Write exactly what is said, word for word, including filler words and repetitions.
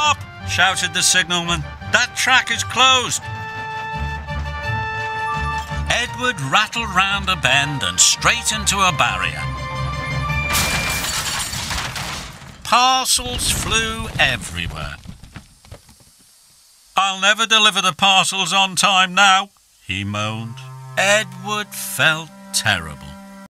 "Stop!" shouted the signalman. "That track is closed." Edward rattled round a bend and straight into a barrier. Parcels flew everywhere. "I'll never deliver the parcels on time now," he moaned. Edward felt terrible.